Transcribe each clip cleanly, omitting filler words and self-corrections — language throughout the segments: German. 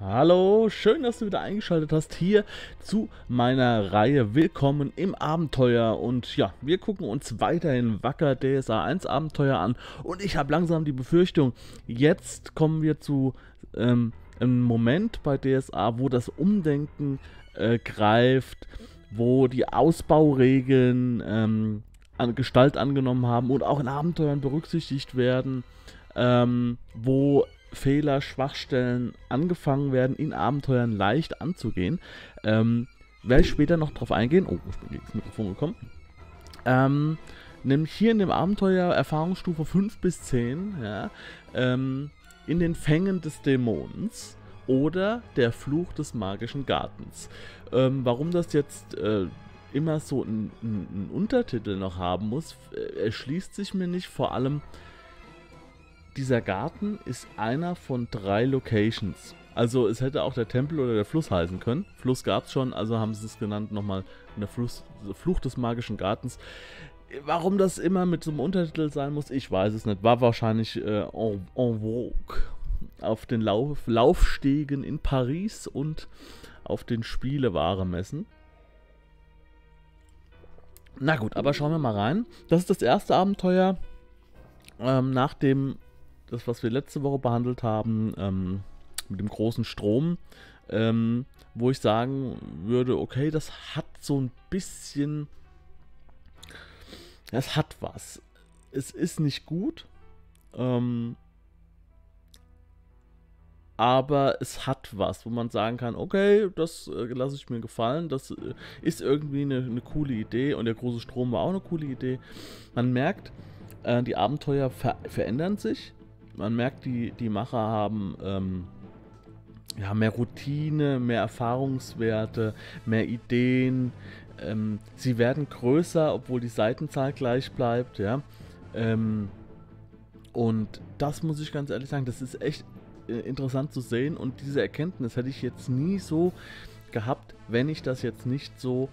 Hallo, schön, dass du wieder eingeschaltet hast hier zu meiner Reihe Willkommen im Abenteuer. Und ja, wir gucken uns weiterhin wacker DSA 1 Abenteuer an. Und ich habe langsam die Befürchtung, jetzt kommen wir zu einem Moment bei DSA, wo das Umdenken greift, wo die Ausbauregeln an Gestalt angenommen haben und auch in Abenteuern berücksichtigt werden, wo Fehler, Schwachstellen angefangen werden, in Abenteuern leicht anzugehen. Werde ich später noch drauf eingehen. Oh, ich bin gegen das Mikrofon gekommen. Nämlich hier in dem Abenteuer Erfahrungsstufe 5 bis 10, ja, in den Fängen des Dämons oder der Fluch des magischen Gartens. Warum das jetzt immer so einen Untertitel noch haben muss, erschließt sich mir nicht. Vor allem dieser Garten ist einer von 3 Locations. Also es hätte auch der Tempel oder der Fluss heißen können. Fluss gab es schon, also haben sie es genannt nochmal der Fluch des magischen Gartens. Warum das immer mit so einem Untertitel sein muss, ich weiß es nicht. War wahrscheinlich en vogue auf den Laufstegen in Paris und auf den Spielewaremessen. Na gut, aber schauen wir mal rein. Das ist das erste Abenteuer nach dem das, was wir letzte Woche behandelt haben, mit dem großen Strom, wo ich sagen würde, okay, das hat so ein bisschen, es hat was. Es ist nicht gut, aber es hat was, wo man sagen kann, okay, das lasse ich mir gefallen, das ist irgendwie eine coole Idee und der große Strom war auch eine coole Idee. Man merkt, die Abenteuer verändern sich. Man merkt, die Macher haben ja, mehr Routine, mehr Erfahrungswerte, mehr Ideen. Sie werden größer, obwohl die Seitenzahl gleich bleibt. Ja? Und das muss ich ganz ehrlich sagen, das ist echt interessant zu sehen. Und diese Erkenntnis hätte ich jetzt nie so gehabt, wenn ich das jetzt nicht so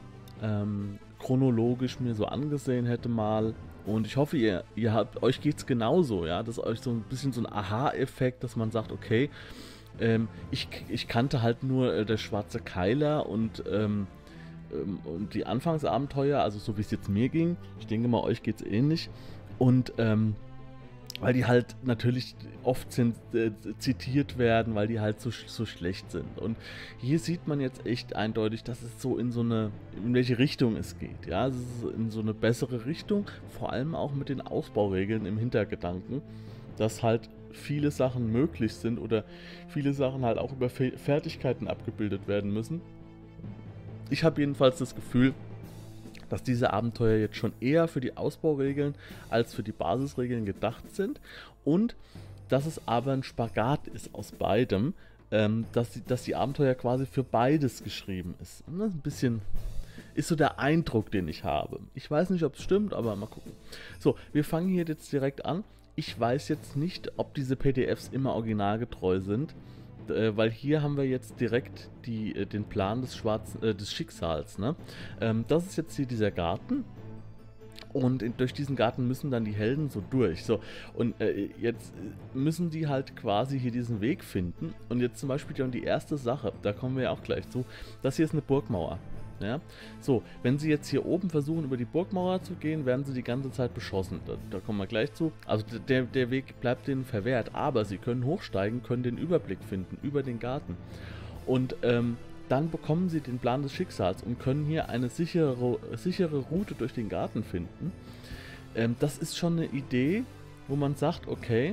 chronologisch mir so angesehen hätte mal. Und ich hoffe, euch geht es genauso, ja, dass euch so ein bisschen so ein Aha-Effekt, dass man sagt, okay, ich kannte halt nur der schwarze Keiler und die Anfangsabenteuer, also so wie es jetzt mir ging. Ich denke mal, euch geht es ähnlich. Und weil die halt natürlich oft zitiert werden, weil die halt so schlecht sind. Und hier sieht man jetzt echt eindeutig, dass es so in welche Richtung es geht. Ja, es ist in so eine bessere Richtung, vor allem auch mit den Ausbauregeln im Hintergedanken, dass halt viele Sachen möglich sind oder viele Sachen halt auch über Fertigkeiten abgebildet werden müssen. Ich habe jedenfalls das Gefühl, dass diese Abenteuer jetzt schon eher für die Ausbauregeln als für die Basisregeln gedacht sind und dass es aber ein Spagat ist aus beidem, dass die Abenteuer quasi für beides geschrieben ist. Ein bisschen ist so der Eindruck, den ich habe. Ich weiß nicht, ob es stimmt, aber mal gucken. So, wir fangen hier jetzt direkt an. Ich weiß jetzt nicht, ob diese PDFs immer originalgetreu sind, weil hier haben wir jetzt direkt den Plan des Schicksals. Ne? Das ist jetzt hier dieser Garten. Und durch diesen Garten müssen dann die Helden so durch. So, und jetzt müssen die halt quasi hier diesen Weg finden. Und jetzt zum Beispiel die erste Sache, da kommen wir ja auch gleich zu. Das hier ist eine Burgmauer. Ja? So, wenn sie jetzt hier oben versuchen, über die Burgmauer zu gehen, werden sie die ganze Zeit beschossen. Da kommen wir gleich zu. Also der Weg bleibt denen verwehrt, aber sie können hochsteigen, können den Überblick finden über den Garten. Und dann bekommen sie den Plan des Schicksals und können hier eine sichere Route durch den Garten finden. Das ist schon eine Idee, wo man sagt, okay,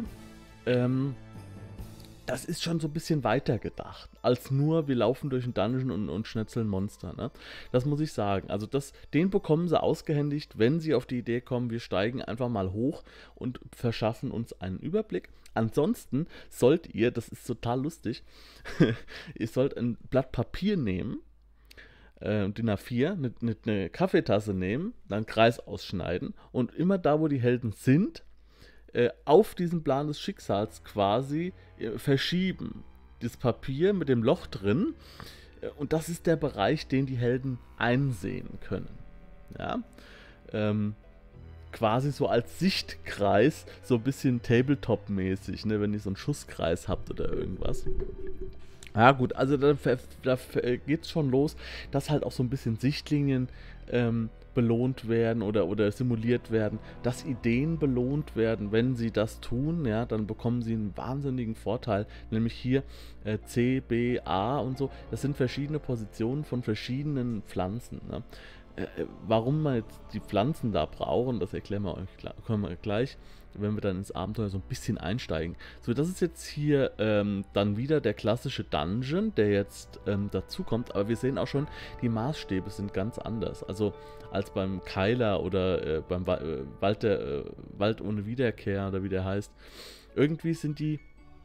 das ist schon so ein bisschen weiter gedacht, als nur wir laufen durch einen Dungeon und schnetzeln Monster. Ne? Das muss ich sagen. Also den bekommen sie ausgehändigt, wenn sie auf die Idee kommen, wir steigen einfach mal hoch und verschaffen uns einen Überblick. Ansonsten sollt ihr, das ist total lustig, ihr sollt ein Blatt Papier nehmen, DIN A4, eine Kaffeetasse nehmen, dann einen Kreis ausschneiden und immer da, wo die Helden sind, auf diesen Plan des Schicksals quasi verschieben. Das Papier mit dem Loch drin und das ist der Bereich, den die Helden einsehen können. Ja? quasi so als Sichtkreis, so ein bisschen Tabletop-mäßig, ne, wenn ihr so einen Schusskreis habt oder irgendwas. Ja gut, also da geht's schon los, dass halt auch so ein bisschen Sichtlinien belohnt werden oder simuliert werden, dass Ideen belohnt werden, wenn sie das tun, ja, dann bekommen sie einen wahnsinnigen Vorteil, nämlich hier C, B, A und so, das sind verschiedene Positionen von verschiedenen Pflanzen, ne? Warum wir jetzt die Pflanzen da brauchen, das erklären wir euch können wir gleich, wenn wir dann ins Abenteuer so ein bisschen einsteigen. So, das ist jetzt hier dann wieder der klassische Dungeon, der jetzt dazu kommt, aber wir sehen auch schon, die Maßstäbe sind ganz anders. Also als beim Keiler oder beim Wald ohne Wiederkehr oder wie der heißt. Irgendwie sind die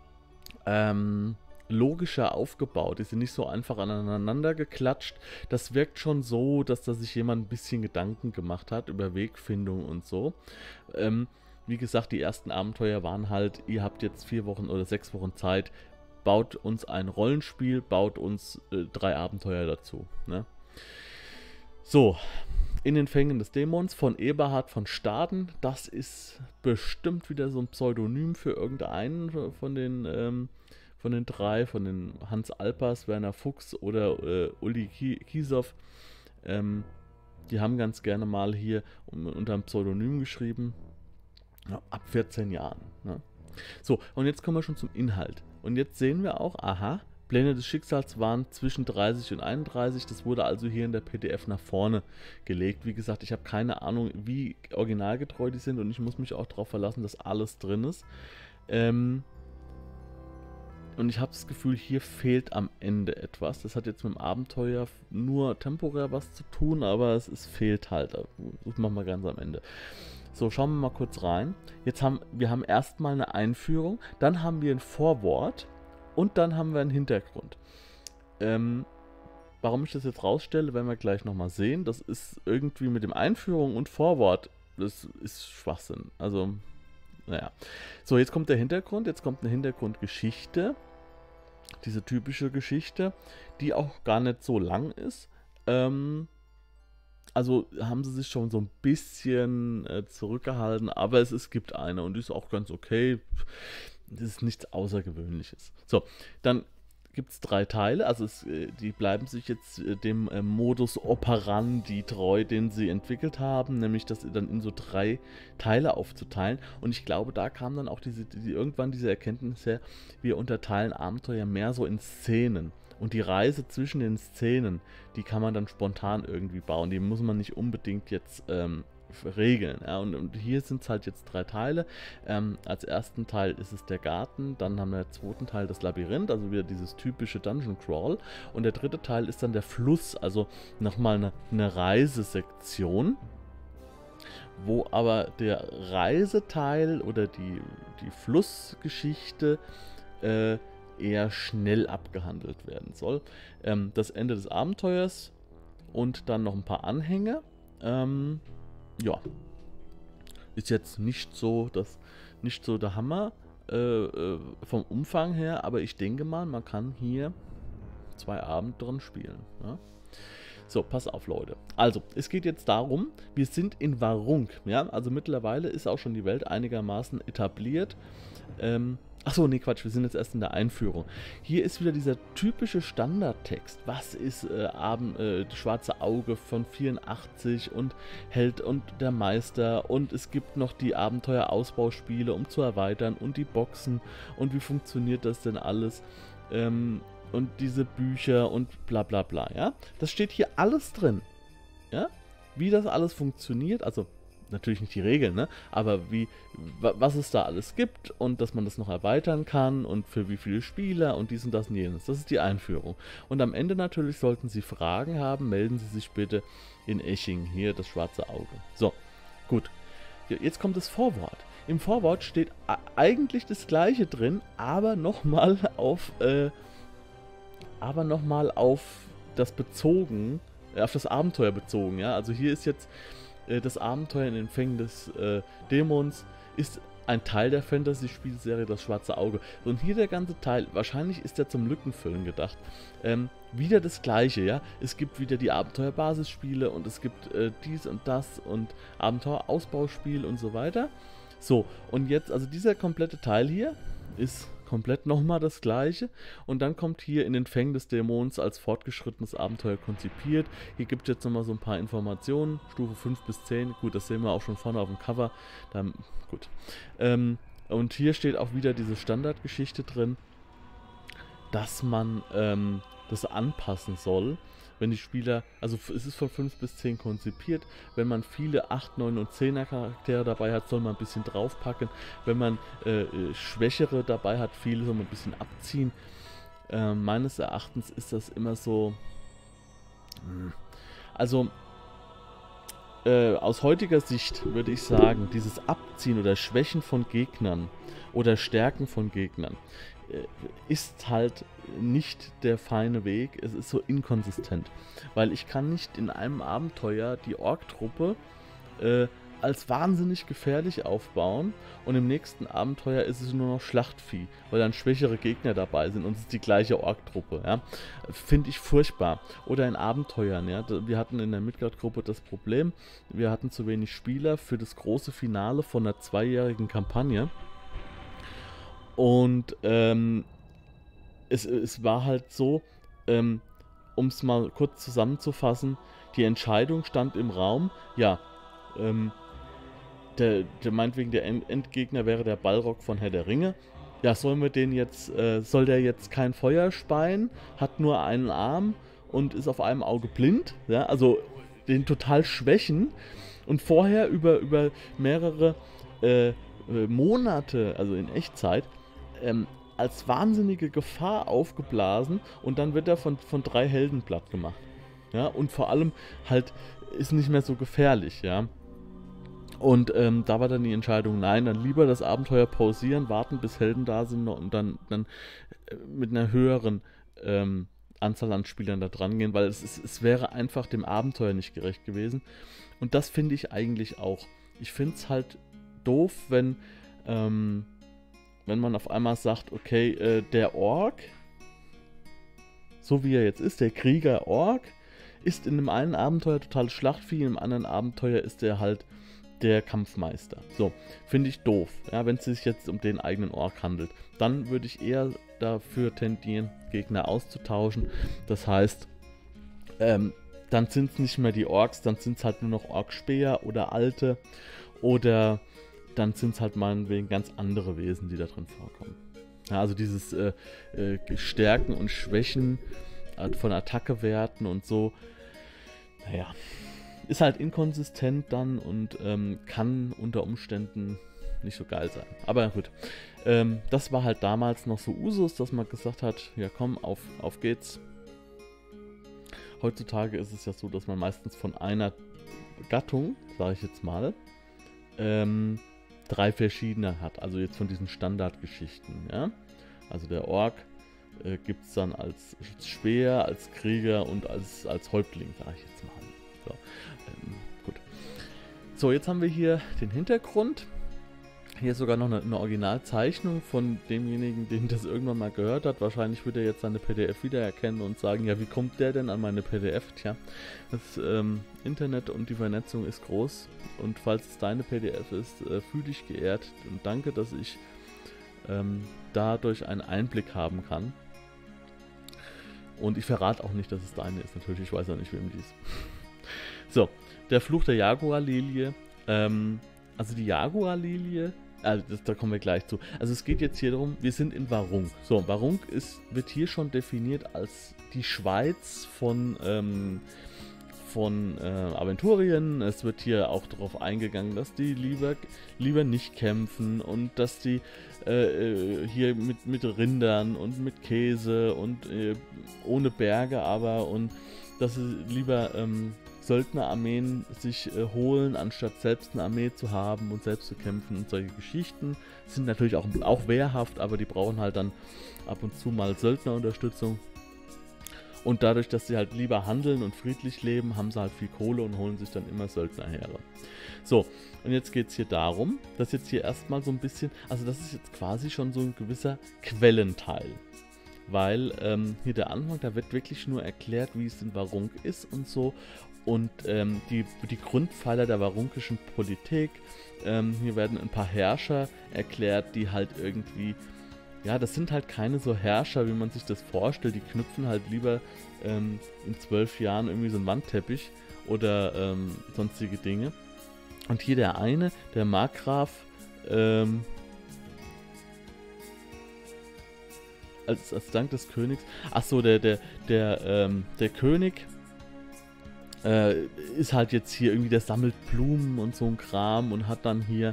logischer aufgebaut. Die sind nicht so einfach aneinander geklatscht. Das wirkt schon so, dass da sich jemand ein bisschen Gedanken gemacht hat über Wegfindung und so. Wie gesagt, die ersten Abenteuer waren halt, ihr habt jetzt 4 Wochen oder 6 Wochen Zeit, baut uns ein Rollenspiel, baut uns 3 Abenteuer dazu. Ne? So, in den Fängen des Dämons von Eberhard von Staden. Das ist bestimmt wieder so ein Pseudonym für irgendeinen von den 3, von den Hans Alpers, Werner Fuchs oder Uli Kiesow. Die haben ganz gerne mal hier unter einem Pseudonym geschrieben. Ja, ab 14 Jahren. Ne? So, und jetzt kommen wir schon zum Inhalt. Und jetzt sehen wir auch, aha, Pläne des Schicksals waren zwischen 30 und 31. Das wurde also hier in der PDF nach vorne gelegt. Wie gesagt, ich habe keine Ahnung, wie originalgetreu die sind und ich muss mich auch darauf verlassen, dass alles drin ist. Und ich habe das Gefühl, hier fehlt am Ende etwas. Das hat jetzt mit dem Abenteuer nur temporär was zu tun, aber es fehlt halt. Das machen wir ganz am Ende. So, schauen wir mal kurz rein. Wir haben erstmal eine Einführung, dann haben wir ein Vorwort und dann haben wir einen Hintergrund. Warum ich das jetzt rausstelle, werden wir gleich nochmal sehen. Das ist irgendwie mit dem Einführung und Vorwort, das ist Schwachsinn. Also, naja. So, jetzt kommt der Hintergrund, jetzt kommt eine Hintergrundgeschichte. Diese typische Geschichte, die auch gar nicht so lang ist. Also haben sie sich schon so ein bisschen zurückgehalten, aber es gibt eine und die ist auch ganz okay. Das ist nichts Außergewöhnliches. So, dann gibt es 3 Teile, also die bleiben sich jetzt dem Modus operandi treu, den sie entwickelt haben, nämlich das dann in so 3 Teile aufzuteilen. Und ich glaube, da kam dann auch irgendwann diese Erkenntnis her, wir unterteilen Abenteuer mehr so in Szenen. Und die Reise zwischen den Szenen, die kann man dann spontan irgendwie bauen. Die muss man nicht unbedingt jetzt regeln. Ja? Und hier sind es halt jetzt 3 Teile. Als ersten Teil ist es der Garten, dann haben wir im zweiten Teil das Labyrinth, also wieder dieses typische Dungeon Crawl. Und der dritte Teil ist dann der Fluss, also nochmal eine Reisesektion, wo aber der Reiseteil oder die Flussgeschichte eher schnell abgehandelt werden soll. Das Ende des Abenteuers und dann noch ein paar Anhänge. Ja, ist jetzt nicht so der Hammer vom Umfang her, aber ich denke mal, man kann hier 2 Abende drin spielen. Ja? So, pass auf, Leute. Also, es geht jetzt darum, wir sind in Warung. Ja? Also mittlerweile ist auch schon die Welt einigermaßen etabliert. Achso, nee, Quatsch, wir sind jetzt erst in der Einführung. Hier ist wieder dieser typische Standardtext. Was ist das schwarze Auge von 84 und Held und der Meister und es gibt noch die Abenteuer-Ausbauspiele, um zu erweitern und die Boxen und wie funktioniert das denn alles und diese Bücher und bla bla bla, ja. Das steht hier alles drin, ja. Wie das alles funktioniert, also natürlich nicht die Regeln, ne? Aber was es da alles gibt und dass man das noch erweitern kann und für wie viele Spieler und dies und das und jenes. Das ist die Einführung. Und am Ende natürlich sollten Sie Fragen haben, melden Sie sich bitte in Eching, hier das schwarze Auge. So, gut. Jetzt kommt das Vorwort. Im Vorwort steht eigentlich das Gleiche drin, aber nochmal auf das bezogen, auf das Abenteuer bezogen, ja. Also hier ist jetzt das Abenteuer in den Fängen des Dämons ist ein Teil der Fantasy-Spielserie Das Schwarze Auge. Und hier der ganze Teil, wahrscheinlich ist der zum Lückenfüllen gedacht. Wieder das Gleiche, ja. Es gibt wieder die Abenteuer-Basisspiele und es gibt dies und das und Abenteuer-Ausbauspiel und so weiter. So, und jetzt, also dieser komplette Teil hier ist komplett nochmal das Gleiche. Und dann kommt hier in den Fängen des Dämons als fortgeschrittenes Abenteuer konzipiert. Hier gibt es jetzt nochmal so ein paar Informationen. Stufe 5 bis 10. Gut, das sehen wir auch schon vorne auf dem Cover. Dann, gut. Und hier steht auch wieder diese Standardgeschichte drin, dass man das anpassen soll, wenn die Spieler, also es ist von 5 bis 10 konzipiert, wenn man viele 8, 9 und 10er Charaktere dabei hat, soll man ein bisschen draufpacken, wenn man schwächere dabei hat, viele soll man ein bisschen abziehen. Meines Erachtens ist das immer so, also aus heutiger Sicht würde ich sagen, dieses Abziehen oder Schwächen von Gegnern oder Stärken von Gegnern ist halt nicht der feine Weg, es ist so inkonsistent, weil ich kann nicht in einem Abenteuer die Ork-Truppe als wahnsinnig gefährlich aufbauen und im nächsten Abenteuer ist es nur noch Schlachtvieh, weil dann schwächere Gegner dabei sind und es ist die gleiche Ork-Truppe, ja? Finde ich furchtbar. Oder in Abenteuern, ja? Wir hatten in der Midgard-Gruppe das Problem, wir hatten zu wenig Spieler für das große Finale von einer 2-jährigen Kampagne. Und es war halt so, um es mal kurz zusammenzufassen, die Entscheidung stand im Raum, ja, meinetwegen der Endgegner wäre der Balrog von Herr der Ringe. Ja, sollen wir den jetzt, soll der jetzt kein Feuer speien, hat nur einen Arm und ist auf einem Auge blind, ja, also den total schwächen und vorher über mehrere Monate, also in Echtzeit, als wahnsinnige Gefahr aufgeblasen und dann wird er von 3 Helden platt gemacht. Ja, und vor allem halt ist nicht mehr so gefährlich, ja. Und da war dann die Entscheidung, nein, dann lieber das Abenteuer pausieren, warten bis Helden da sind und dann mit einer höheren Anzahl an Spielern da dran gehen, weil es wäre einfach dem Abenteuer nicht gerecht gewesen. Und das finde ich eigentlich auch. Ich finde es halt doof, wenn man auf einmal sagt, okay, der Ork, so wie er jetzt ist, der Krieger-Ork, ist in dem einen Abenteuer total Schlachtvieh, im anderen Abenteuer ist er halt der Kampfmeister. So, finde ich doof, ja, wenn es sich jetzt um den eigenen Ork handelt. Dann würde ich eher dafür tendieren, Gegner auszutauschen. Das heißt, dann sind es nicht mehr die Orks, dann sind es halt nur noch Orkspäher oder Alte oder dann sind es halt meinetwegen ganz andere Wesen, die da drin vorkommen. Ja, also dieses Stärken und Schwächen von Attackewerten und so, naja, ist halt inkonsistent dann und kann unter Umständen nicht so geil sein. Aber gut, das war halt damals noch so Usus, dass man gesagt hat, ja komm, auf geht's. Heutzutage ist es ja so, dass man meistens von einer Gattung, sage ich jetzt mal, 3 verschiedene hat. Also jetzt von diesen Standardgeschichten, ja. Also der Ork gibt es dann als Speer, als Krieger und als Häuptling, sage ich jetzt mal. So, gut. So, jetzt haben wir hier den Hintergrund. Hier ist sogar noch eine Originalzeichnung von demjenigen, den das irgendwann mal gehört hat. Wahrscheinlich wird er jetzt seine PDF wiedererkennen und sagen, ja, wie kommt der denn an meine PDF? Tja, das Internet und die Vernetzung ist groß. Und falls es deine PDF ist, fühl dich geehrt und danke, dass ich dadurch einen Einblick haben kann. Und ich verrate auch nicht, dass es deine ist. Natürlich, ich weiß auch nicht, wem die ist. So, der Fluch der Jaguar-Lilie. Also die Jaguar-Lilie, da kommen wir gleich zu. Also es geht jetzt hier darum, wir sind in Varung. So, Varung wird hier schon definiert als die Schweiz von Aventurien. Es wird hier auch darauf eingegangen, dass die lieber nicht kämpfen und dass die hier mit Rindern und mit Käse und ohne Berge aber und dass sie lieber Söldnerarmeen sich holen, anstatt selbst eine Armee zu haben und selbst zu kämpfen und solche Geschichten. Sind natürlich auch wehrhaft, aber die brauchen halt dann ab und zu mal Söldnerunterstützung. Und dadurch, dass sie halt lieber handeln und friedlich leben, haben sie halt viel Kohle und holen sich dann immer Söldnerheere. So, und jetzt geht es hier darum, dass jetzt hier erstmal so ein bisschen, also das ist jetzt quasi schon so ein gewisser Quellenteil. Weil hier der Anfang, da wird wirklich nur erklärt, wie es in Varunk ist und so. Und die Grundpfeiler der varunkischen Politik, hier werden ein paar Herrscher erklärt, die halt irgendwie, ja, das sind halt keine so Herrscher, wie man sich das vorstellt. Die knüpfen halt lieber in 12 Jahren irgendwie so einen Wandteppich oder sonstige Dinge. Und hier der eine, der Markgraf, als Dank des Königs, achso, der König ist halt jetzt hier irgendwie, der sammelt Blumen und so ein Kram und hat dann hier,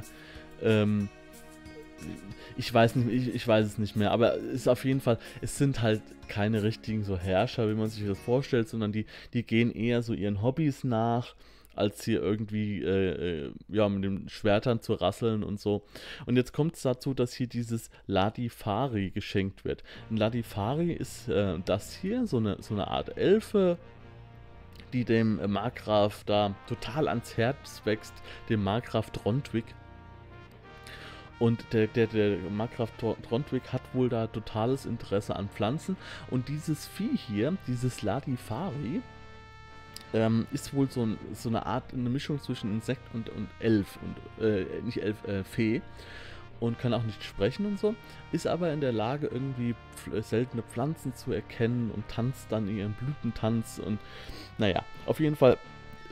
ich weiß es nicht mehr, aber es ist auf jeden Fall, es sind halt keine richtigen so Herrscher, wie man sich das vorstellt, sondern die gehen eher so ihren Hobbys nach, als hier irgendwie ja, mit den Schwertern zu rasseln und so. Und jetzt kommt es dazu, dass hier dieses Ladifari geschenkt wird. Ein Ladifari ist das hier, so eine Art Elfe, die dem Markgraf da total ans Herz wächst, dem Markgraf Trondwig. Und der Markgraf Trondwig hat wohl da totales Interesse an Pflanzen. Und dieses Vieh hier, dieses Ladifari, ist wohl so eine Art, eine Mischung zwischen Insekt und Elf. Und, nicht Elf, Fee. Und kann auch nicht sprechen und so. Ist aber in der Lage, irgendwie seltene Pflanzen zu erkennen und tanzt dann ihren Blütentanz. Und naja, auf jeden Fall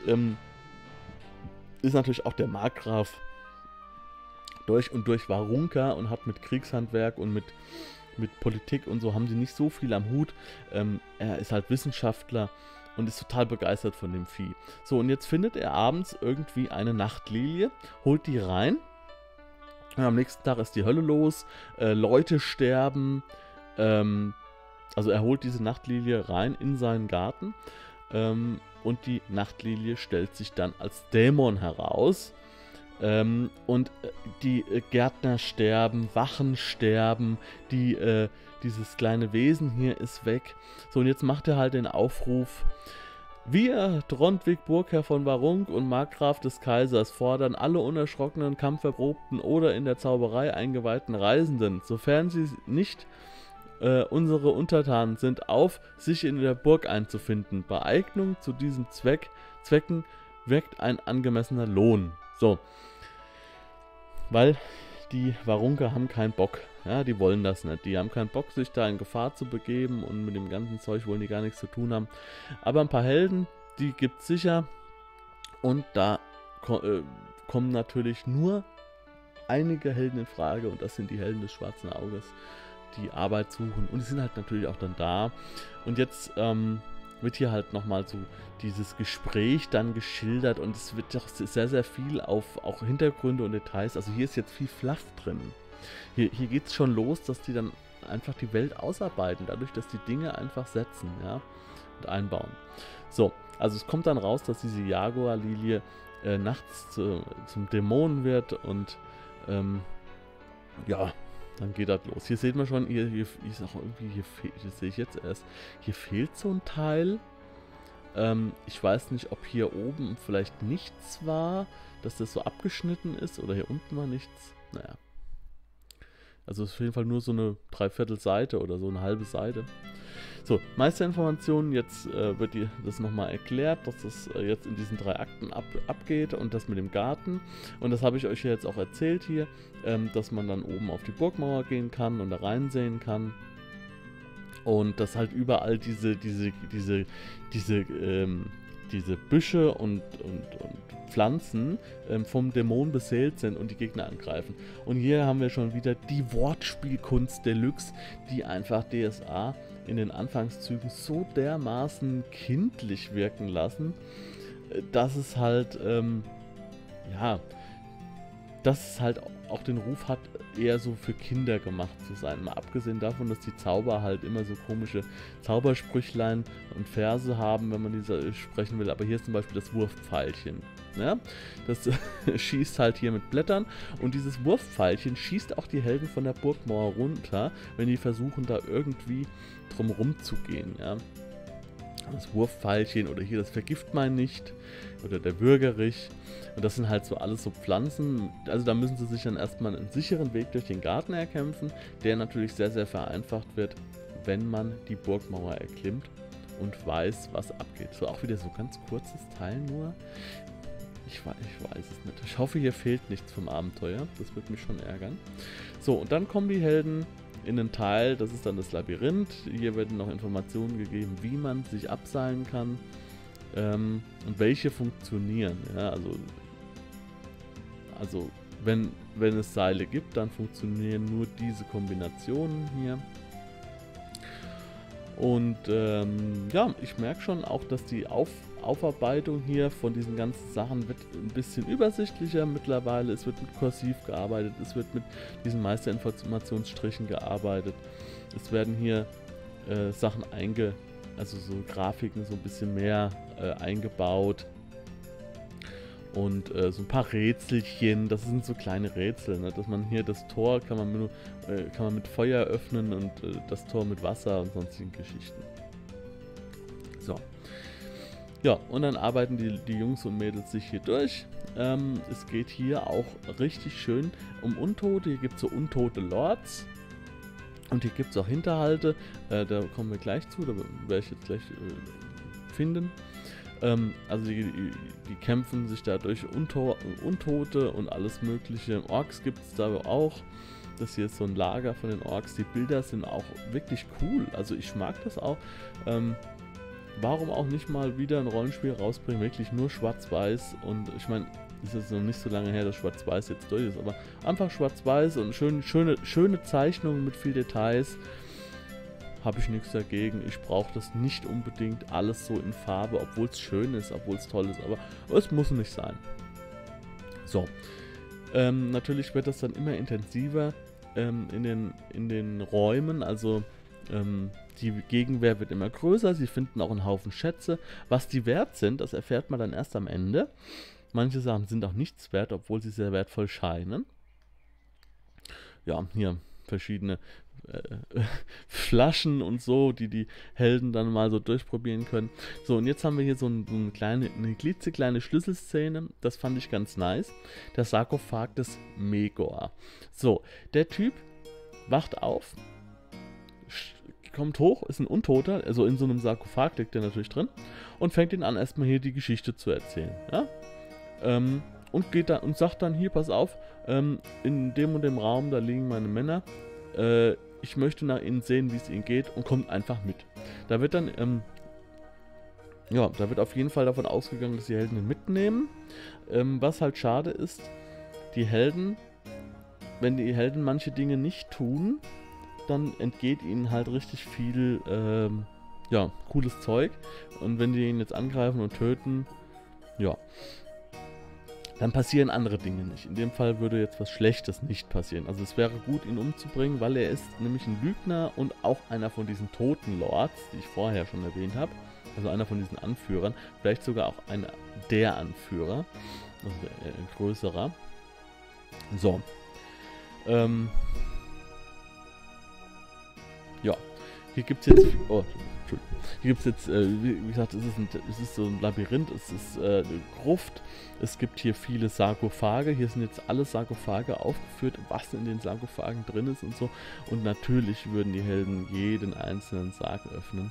ist natürlich auch der Markgraf durch und durch Varunker und hat mit Kriegshandwerk und mit Politik und so haben sie nicht so viel am Hut. Er ist halt Wissenschaftler und ist total begeistert von dem Vieh. So, und jetzt findet er abends irgendwie eine Nachtlilie, holt die rein. Und am nächsten Tag ist die Hölle los, Leute sterben. Also er holt diese Nachtlilie rein in seinen Garten. Und die Nachtlilie stellt sich dann als Dämon heraus. Und die Gärtner sterben, Wachen sterben, dieses kleine Wesen hier ist weg. So, und jetzt macht er halt den Aufruf: Wir, Trondwig, Burgherr von Varunk und Markgraf des Kaisers, fordern alle unerschrockenen, kampferprobten oder in der Zauberei eingeweihten Reisenden, sofern sie nicht unsere Untertanen sind, auf, sich in der Burg einzufinden. Bei Eignung zu diesem Zwecken wirkt ein angemessener Lohn. So. Weil die Varunker haben keinen Bock. Ja, die wollen das nicht. Die haben keinen Bock, sich da in Gefahr zu begeben und mit dem ganzen Zeug wollen die gar nichts zu tun haben. Aber ein paar Helden, die gibt es sicher. Und da kommen natürlich nur einige Helden in Frage und das sind die Helden des Schwarzen Auges, die Arbeit suchen und die sind halt natürlich auch dann da. Und jetzt wird hier halt nochmal so dieses Gespräch dann geschildert und es wird doch sehr, sehr viel auf auch Hintergründe und Details. Also hier ist jetzt viel Fluff drin. Hier geht es schon los, dass die dann einfach die Welt ausarbeiten, dadurch, dass die Dinge einfach setzen, ja, und einbauen. So, also es kommt dann raus, dass diese Jaguar-Lilie nachts zum Dämonen wird und ja, dann geht das los. Hier sieht man schon, hier ist auch irgendwie, hier sehe ich jetzt erst, hier fehlt so ein Teil. Ich weiß nicht, ob hier oben vielleicht nichts war, dass das so abgeschnitten ist oder hier unten war nichts. Naja. Also es ist auf jeden Fall nur so eine Dreiviertel Seite oder so eine halbe Seite. So, Meisterinformationen, jetzt wird das nochmal erklärt, dass das jetzt in diesen 3 Akten abgeht und das mit dem Garten. Und das habe ich euch ja jetzt auch erzählt hier, dass man dann oben auf die Burgmauer gehen kann und da reinsehen kann. Und dass halt überall diese Büsche und Pflanzen vom Dämon beseelt sind und die Gegner angreifen. Und hier haben wir schon wieder die Wortspielkunst Deluxe, die einfach DSA in den Anfangszügen so dermaßen kindlich wirken lassen, dass es halt, ja, dass es halt auch den Ruf hat, eher so für Kinder gemacht zu sein. Mal abgesehen davon, dass die Zauber halt immer so komische Zaubersprüchlein und Verse haben, wenn man diese sprechen will. Aber hier ist zum Beispiel das Wurfpfeilchen. Ja? Das schießt halt hier mit Blättern und dieses Wurfpfeilchen schießt auch die Helden von der Burgmauer runter, wenn die versuchen, da irgendwie drumherum zu gehen. Ja? das Wurfpfeilchen oder hier das Vergiftmein nicht oder der Würgerich. Und das sind halt so alles so Pflanzen. Also da müssen sie sich dann erstmal einen sicheren Weg durch den Garten erkämpfen, der natürlich sehr, sehr vereinfacht wird, wenn man die Burgmauer erklimmt und weiß, was abgeht. So auch wieder so ganz kurzes Teil nur. Ich weiß es nicht. Ich hoffe, hier fehlt nichts vom Abenteuer. Das wird mich schon ärgern. So, und dann kommen die Helden in einen Teil, das ist dann das Labyrinth. Hier werden noch Informationen gegeben, wie man sich abseilen kann und welche funktionieren. Ja, also wenn es Seile gibt, dann funktionieren nur diese Kombinationen hier. Und ja, ich merke schon auch, dass die Aufarbeitung hier von diesen ganzen Sachen wird ein bisschen übersichtlicher mittlerweile. Es wird mit Kursiv gearbeitet, es wird mit diesen Meisterinformationsstrichen gearbeitet. Es werden hier Sachen also so Grafiken so ein bisschen mehr eingebaut. Und so ein paar Rätselchen, das sind so kleine Rätsel, ne? Dass man hier das Tor kann man mit Feuer öffnen und das Tor mit Wasser und sonstigen Geschichten. So. Ja, und dann arbeiten die Jungs und Mädels sich hier durch. Es geht hier auch richtig schön um Untote. Hier gibt es so untote Lords. Und hier gibt es auch Hinterhalte. Da kommen wir gleich zu, da werde ich jetzt gleich finden. Also die kämpfen sich da durch Untote und alles mögliche. Orks gibt es da auch. Das hier ist so ein Lager von den Orks. Die Bilder sind auch wirklich cool. Also ich mag das auch. Warum auch nicht mal wieder ein Rollenspiel rausbringen, wirklich nur schwarz-weiß. Und ich meine, ist jetzt noch nicht so lange her, dass schwarz-weiß jetzt durch ist, aber einfach schwarz-weiß und schöne Zeichnungen mit viel Details. Habe ich nichts dagegen. Ich brauche das nicht unbedingt alles so in Farbe, obwohl es schön ist, obwohl es toll ist, aber es muss nicht sein. So, natürlich wird das dann immer intensiver in den Räumen, also die Gegenwehr wird immer größer, sie finden auch einen Haufen Schätze. Was die wert sind, das erfährt man dann erst am Ende. Manche Sachen sind auch nichts wert, obwohl sie sehr wertvoll scheinen. Ja, hier verschiedene Flaschen und so, die Helden dann mal so durchprobieren können. So, und jetzt haben wir hier so eine klitzekleine Schlüsselszene, das fand ich ganz nice. Der Sarkophag des Megor. So, der Typ wacht auf, kommt hoch, ist ein Untoter, also in so einem Sarkophag liegt der natürlich drin und fängt ihn an, erstmal hier die Geschichte zu erzählen. Ja? Und geht dann und sagt dann, hier, pass auf, in dem und dem Raum, da liegen meine Männer, ich möchte nach ihnen sehen, wie es ihnen geht, und kommt einfach mit. Da wird dann, ja, da wird auf jeden Fall davon ausgegangen, dass die Helden ihn mitnehmen. Was halt schade ist, wenn die Helden manche Dinge nicht tun, dann entgeht ihnen halt richtig viel, ja, cooles Zeug. Und wenn die ihn jetzt angreifen und töten, ja, dann passieren andere Dinge nicht. In dem Fall würde jetzt was Schlechtes nicht passieren. Also es wäre gut, ihn umzubringen, weil er ist nämlich ein Lügner und auch einer von diesen toten Lords, die ich vorher schon erwähnt habe. Also einer von diesen Anführern. Vielleicht sogar auch einer der Anführer. Also ein größerer. So. Ja. Hier gibt es jetzt... Oh, hier gibt es jetzt, wie gesagt, es ist so ein Labyrinth, es ist eine Gruft, es gibt hier viele Sarkophage, hier sind jetzt alle Sarkophage aufgeführt, was in den Sarkophagen drin ist und so, und natürlich würden die Helden jeden einzelnen Sarg öffnen.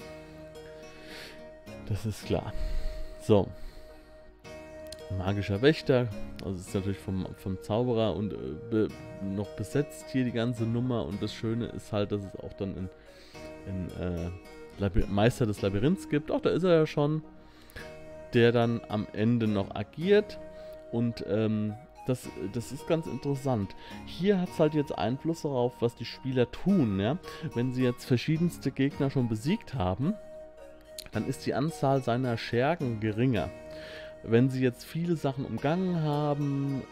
Das ist klar. So. Magischer Wächter, also es ist natürlich vom Zauberer und noch besetzt hier die ganze Nummer, und das Schöne ist halt, dass es auch dann in Meister des Labyrinths gibt, auch da ist er ja schon, der dann am Ende noch agiert, und das ist ganz interessant. Hier hat es halt jetzt Einfluss darauf, was die Spieler tun, ja. Wenn sie jetzt verschiedenste Gegner schon besiegt haben, dann ist die Anzahl seiner Schergen geringer. Wenn sie jetzt viele Sachen umgangen haben,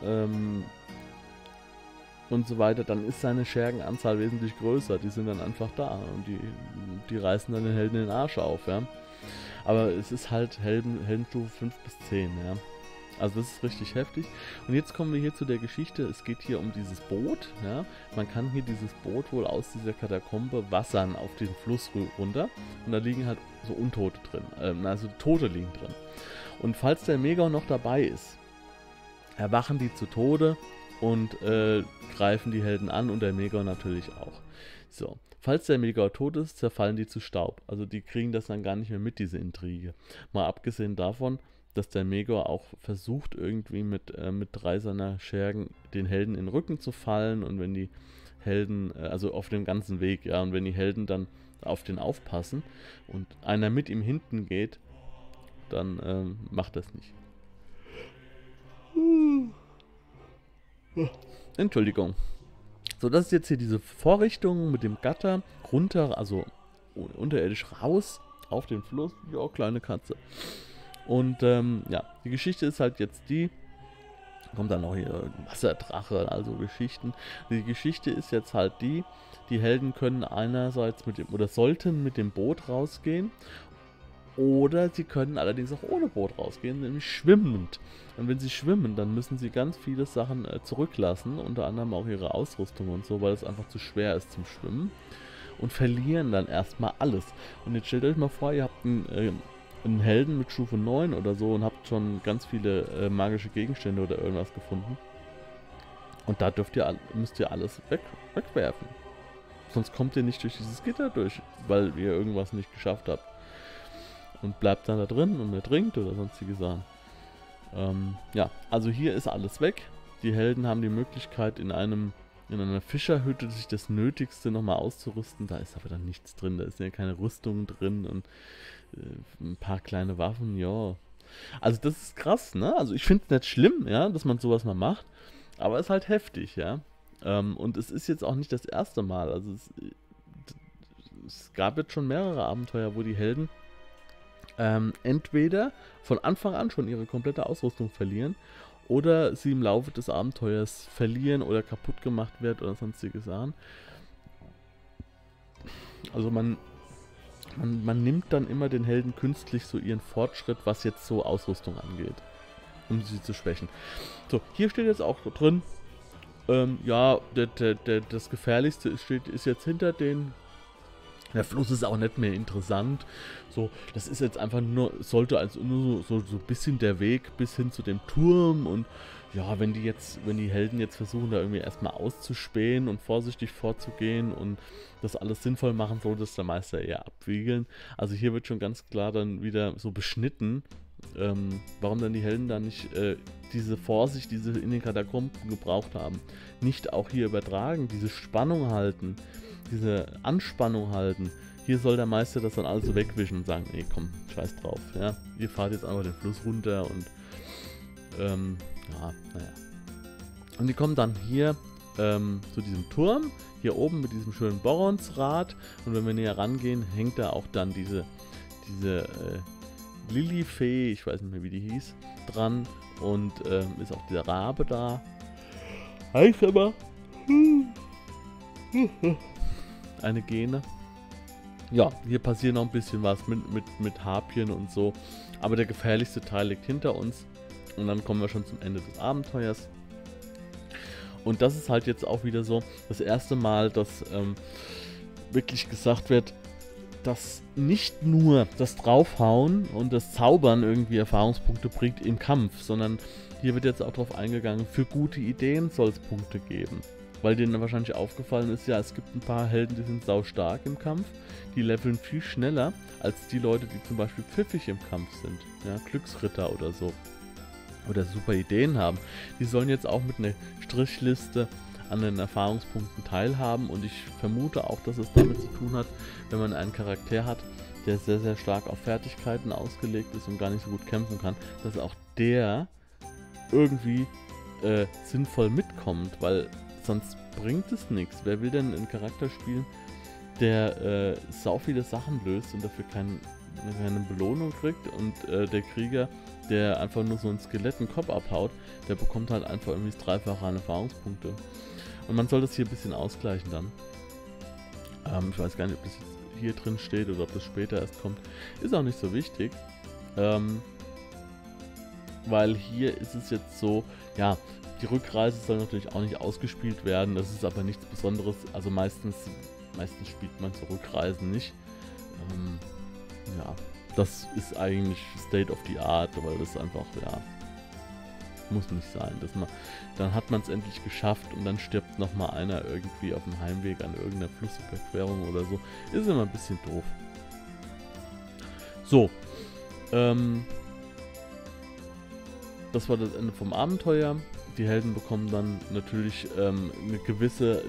und so weiter, dann ist seine Schergenanzahl wesentlich größer. Die sind dann einfach da und die reißen dann den Helden den Arsch auf, ja. Aber es ist halt Heldenstufe 5 bis 10, ja. Also das ist richtig heftig. Und jetzt kommen wir hier zu der Geschichte. Es geht hier um dieses Boot. Ja? Man kann hier dieses Boot wohl aus dieser Katakombe wassern auf den Fluss runter. Und da liegen halt so Untote drin. Also Tote liegen drin. Und falls der Megaon noch dabei ist, erwachen die zu Tode und greifen die Helden an und der Megaon natürlich auch. So. Falls der Megaon tot ist, zerfallen die zu Staub. Also die kriegen das dann gar nicht mehr mit, diese Intrige. Mal abgesehen davon, dass der Megaon auch versucht, irgendwie mit 3 seiner Schergen den Helden in den Rücken zu fallen und wenn die Helden, also auf dem ganzen Weg, ja, und wenn die Helden dann auf den aufpassen und einer mit ihm hinten geht, dann macht das nicht. Entschuldigung. So, das ist jetzt hier diese Vorrichtung mit dem Gatter runter, also unterirdisch raus auf den Fluss. Ja, kleine Katze. Und ja, die Geschichte ist halt jetzt die, kommt dann noch hier Wasserdrache, also Geschichten. Die Geschichte ist jetzt halt die Helden können einerseits mit dem, oder sollten mit dem Boot rausgehen, oder sie können allerdings auch ohne Boot rausgehen, nämlich schwimmend. Und wenn sie schwimmen, dann müssen sie ganz viele Sachen zurücklassen, unter anderem auch ihre Ausrüstung und so, weil es einfach zu schwer ist zum Schwimmen. Und verlieren dann erstmal alles. Und jetzt stellt euch mal vor, ihr habt einen Helden mit Stufe 9 oder so und habt schon ganz viele magische Gegenstände oder irgendwas gefunden. Und da müsst ihr alles wegwerfen. Sonst kommt ihr nicht durch dieses Gitter durch, weil ihr irgendwas nicht geschafft habt. Und bleibt dann da drin und ertrinkt oder sonstige Sachen. Ja, also hier ist alles weg. Die Helden haben die Möglichkeit in einer Fischerhütte sich das Nötigste nochmal auszurüsten. Da ist aber dann nichts drin, da ist ja keine Rüstung drin und ein paar kleine Waffen, ja. Also das ist krass, ne? Also ich finde es nicht schlimm, ja, dass man sowas mal macht, aber es ist halt heftig, ja. Und es ist jetzt auch nicht das erste Mal. Also es gab jetzt schon mehrere Abenteuer, wo die Helden entweder von Anfang an schon ihre komplette Ausrüstung verlieren oder sie im Laufe des Abenteuers verlieren oder kaputt gemacht wird oder sonstige Sachen. Also man nimmt dann immer den Helden künstlich so ihren Fortschritt, was jetzt so Ausrüstung angeht, um sie zu schwächen. So, hier steht jetzt auch drin, ja, das Gefährlichste ist jetzt hinter den. Der Fluss ist auch nicht mehr interessant. So, das ist jetzt einfach sollte also nur so ein bisschen der Weg bis hin zu dem Turm. Und ja, wenn die Helden jetzt versuchen, da irgendwie erstmal auszuspähen und vorsichtig vorzugehen und das alles sinnvoll machen, sollte es der Meister eher abwiegeln. Also hier wird schon ganz klar dann wieder so beschnitten, warum dann die Helden da nicht diese Vorsicht, die sie in den Katakomben gebraucht haben, nicht auch hier übertragen, diese Spannung halten, diese Anspannung halten. Hier soll der Meister das dann alles so wegwischen und sagen, nee, komm, scheiß drauf, ja. Ihr fahrt jetzt einfach den Fluss runter und ja, naja. Und die kommen dann hier zu diesem Turm, hier oben mit diesem schönen Boronsrad, und wenn wir näher rangehen, hängt da auch dann diese Lilifee, ich weiß nicht mehr, wie die hieß, dran, und ist auch der Rabe da. Heißt aber eine Gene. Ja, hier passiert noch ein bisschen was mit Harpien und so. Aber der gefährlichste Teil liegt hinter uns. Und dann kommen wir schon zum Ende des Abenteuers. Und das ist halt jetzt auch wieder so das erste Mal, dass wirklich gesagt wird, dass nicht nur das Draufhauen und das Zaubern irgendwie Erfahrungspunkte bringt im Kampf, sondern hier wird jetzt auch darauf eingegangen, für gute Ideen soll es Punkte geben. Weil denen wahrscheinlich aufgefallen ist, ja, es gibt ein paar Helden, die sind sau stark im Kampf. Die leveln viel schneller als die Leute, die zum Beispiel pfiffig im Kampf sind. Ja, Glücksritter oder so. Oder super Ideen haben. Die sollen jetzt auch mit einer Strichliste an den Erfahrungspunkten teilhaben. Und ich vermute auch, dass es damit zu tun hat, wenn man einen Charakter hat, der sehr, sehr stark auf Fertigkeiten ausgelegt ist und gar nicht so gut kämpfen kann, dass auch der irgendwie sinnvoll mitkommt, weil sonst bringt es nichts. Wer will denn einen Charakter spielen, der sau viele Sachen löst und dafür keine Belohnung kriegt, und der Krieger, der einfach nur so ein Skelett einen Kopf abhaut, der bekommt halt einfach irgendwie das Dreifache an Erfahrungspunkte. Und man soll das hier ein bisschen ausgleichen dann. Ich weiß gar nicht, ob das jetzt hier drin steht oder ob das später erst kommt. Ist auch nicht so wichtig. weil hier ist es jetzt so, ja, die Rückreise soll natürlich auch nicht ausgespielt werden, das ist aber nichts Besonderes, also meistens spielt man so Rückreisen nicht. Ja, das ist eigentlich State of the Art, weil das einfach, ja, muss nicht sein. Dann hat man es endlich geschafft und dann stirbt nochmal einer irgendwie auf dem Heimweg an irgendeiner Flussüberquerung oder so. Ist immer ein bisschen doof. So, das war das Ende vom Abenteuer. Die Helden bekommen dann natürlich eine gewisse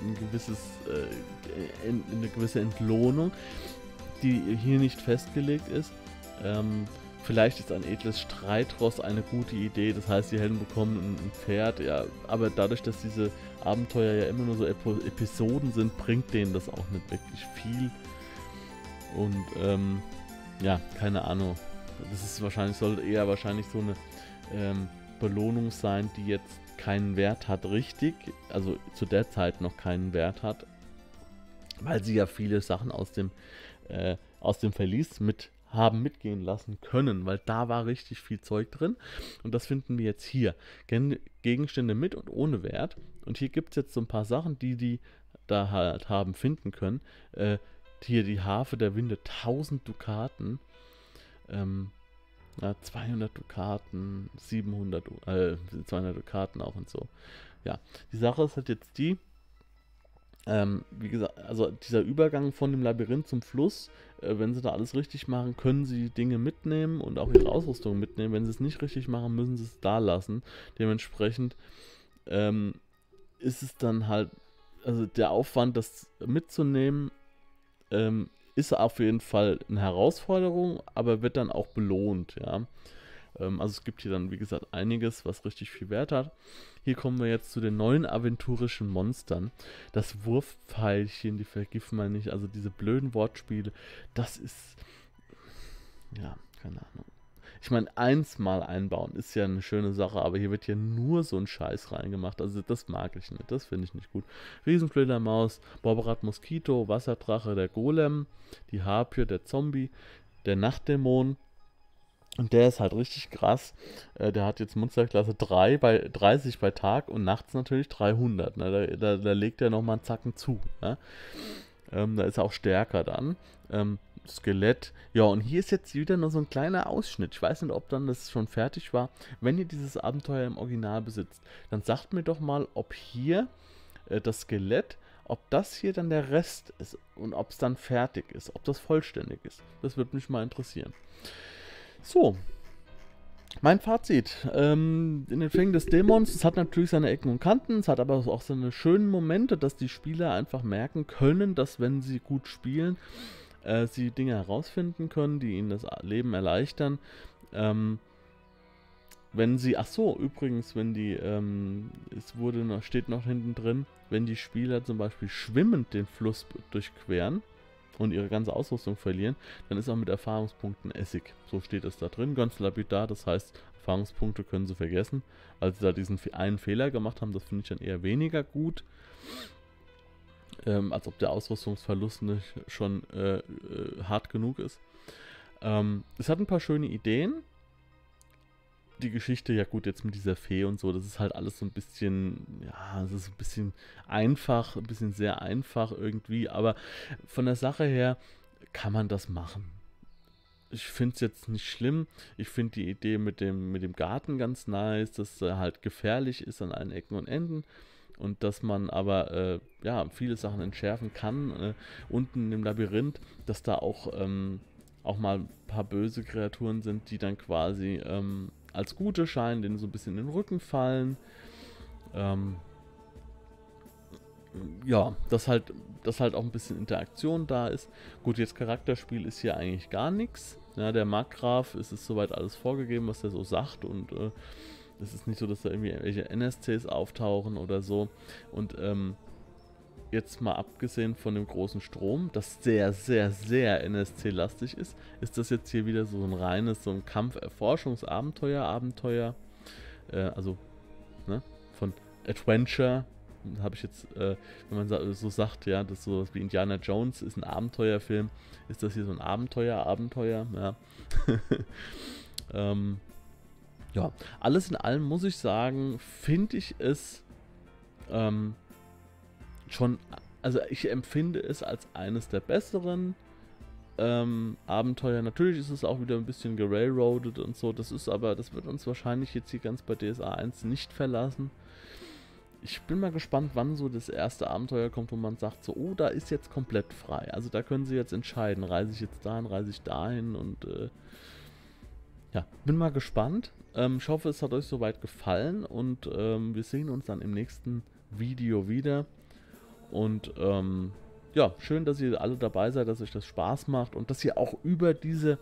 Entlohnung, die hier nicht festgelegt ist. Vielleicht ist ein edles Streitross eine gute Idee, das heißt, die Helden bekommen ein Pferd, ja, aber dadurch, dass diese Abenteuer ja immer nur so Episoden sind, bringt denen das auch nicht wirklich viel. Und ja, keine Ahnung. Das ist sollte eher wahrscheinlich so eine Belohnung sein, die jetzt keinen Wert hat, richtig, also zu der Zeit noch keinen Wert hat, weil sie ja viele Sachen aus dem Verlies haben mitgehen lassen können, weil da war richtig viel Zeug drin und das finden wir jetzt hier. Gegenstände mit und ohne Wert und hier gibt es jetzt so ein paar Sachen, die da halt haben finden können. Hier die Harfe der Winde, 1000 Dukaten, 200 Dukaten, 200 Dukaten auch und so. Ja, die Sache ist halt jetzt die, wie gesagt, also dieser Übergang von dem Labyrinth zum Fluss, wenn sie da alles richtig machen, können sie Dinge mitnehmen und auch ihre Ausrüstung mitnehmen. Wenn sie es nicht richtig machen, müssen sie es da lassen. Dementsprechend ist es dann halt, also der Aufwand, das mitzunehmen, ist auf jeden Fall eine Herausforderung, aber wird dann auch belohnt, ja. Also es gibt hier dann, wie gesagt, einiges, was richtig viel Wert hat. Hier kommen wir jetzt zu den neuen aventurischen Monstern. Das Wurfpfeilchen, die Vergiftmal nicht, also diese blöden Wortspiele, das ist, ja, keine Ahnung. Ich meine, eins mal einbauen ist ja eine schöne Sache, aber hier wird ja nur so ein Scheiß reingemacht. Also das mag ich nicht, das finde ich nicht gut. Riesenfledermaus, Borberat Moskito, Wasserdrache, der Golem, die Harpie, der Zombie, der Nachtdämon. Und der ist halt richtig krass. Der hat jetzt Monsterklasse 30 bei Tag und nachts natürlich 300. Ne? Da legt er nochmal einen Zacken zu. Ne? Da ist er auch stärker dann. Skelett. Ja, und hier ist jetzt wieder nur so ein kleiner Ausschnitt. Ich weiß nicht, ob dann das schon fertig war. Wenn ihr dieses Abenteuer im Original besitzt, dann sagt mir doch mal, ob hier das Skelett, ob das hier dann der Rest ist und ob es dann fertig ist, ob das vollständig ist. Das würde mich mal interessieren. So, mein Fazit. In den Fängen des Dämons, es hat natürlich seine Ecken und Kanten, es hat aber auch seine schönen Momente, dass die Spieler einfach merken können, dass wenn sie gut spielen, sie Dinge herausfinden können, die ihnen das Leben erleichtern. Wenn sie, ach so, übrigens, wenn die, steht noch hinten drin, wenn die Spieler zum Beispiel schwimmend den Fluss durchqueren und ihre ganze Ausrüstung verlieren, dann ist auch mit Erfahrungspunkten Essig. So steht es da drin, ganz lapidar, das heißt, Erfahrungspunkte können sie vergessen, weil sie da diesen einen Fehler gemacht haben, das finde ich dann eher weniger gut. Als ob der Ausrüstungsverlust nicht schon hart genug ist. Es hat ein paar schöne Ideen. Die Geschichte, ja gut, jetzt mit dieser Fee und so, das ist halt alles so ein bisschen, ja, es ist ein bisschen einfach, ein bisschen sehr einfach irgendwie, aber von der Sache her kann man das machen. Ich finde es jetzt nicht schlimm. Ich finde die Idee mit dem Garten ganz nice, dass er halt gefährlich ist an allen Ecken und Enden. Und dass man aber ja, viele Sachen entschärfen kann. Unten im Labyrinth, dass da auch mal ein paar böse Kreaturen sind, die dann quasi als gute scheinen, denen so ein bisschen in den Rücken fallen. Ja, dass halt auch ein bisschen Interaktion da ist. Gut, jetzt Charakterspiel ist hier eigentlich gar nichts. Ja, der Markgraf, es ist soweit alles vorgegeben, was er so sagt und es ist nicht so, dass da irgendwie irgendwelche NSCs auftauchen oder so. Und jetzt mal abgesehen von dem großen Strom, das sehr, sehr, sehr NSC-lastig ist, ist das jetzt hier wieder so ein reines, so ein Kampf-Erforschungsabenteuer. Also, ne, von Adventure, habe ich jetzt, wenn man so sagt, ja, das ist so wie Indiana Jones, ist ein Abenteuerfilm, ist das hier so ein Abenteuer, ja. Ja, alles in allem muss ich sagen, finde ich es schon, also ich empfinde es als eines der besseren Abenteuer. Natürlich ist es auch wieder ein bisschen gerailroadet und so, das wird uns wahrscheinlich jetzt hier ganz bei DSA 1 nicht verlassen. Ich bin mal gespannt, wann so das erste Abenteuer kommt, wo man sagt so, oh, da ist jetzt komplett frei. Also da können sie jetzt entscheiden, reise ich jetzt dahin, reise ich dahin und ja, bin mal gespannt. Ich hoffe, es hat euch soweit gefallen und wir sehen uns dann im nächsten Video wieder. Und ja, schön, dass ihr alle dabei seid, dass euch das Spaß macht und dass ihr auch über diese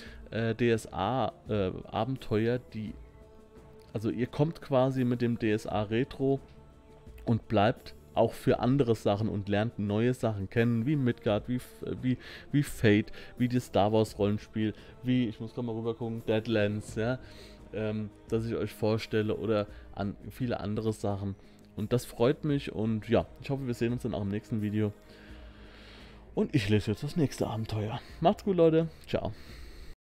DSA-Abenteuer, also ihr kommt quasi mit dem DSA Retro und bleibt auch für andere Sachen und lernt neue Sachen kennen, wie Midgard, wie Fate, wie das Star Wars Rollenspiel, wie, ich muss gerade mal rüber gucken, Deadlands, ja, dass ich euch vorstelle oder an viele andere Sachen. Und das freut mich und ja, ich hoffe, wir sehen uns dann auch im nächsten Video. Und ich lese jetzt das nächste Abenteuer. Macht's gut, Leute. Ciao.